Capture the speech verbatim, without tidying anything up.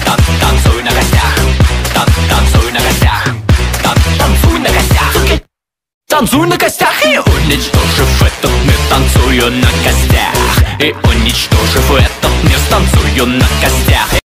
Тан танцуй на костях, тан танцуй на костях, тан танцуй на костях. Танцуй на костях и уничтожив этот мир, танцую на костях. И уничтожив этот мир, танцую на костях.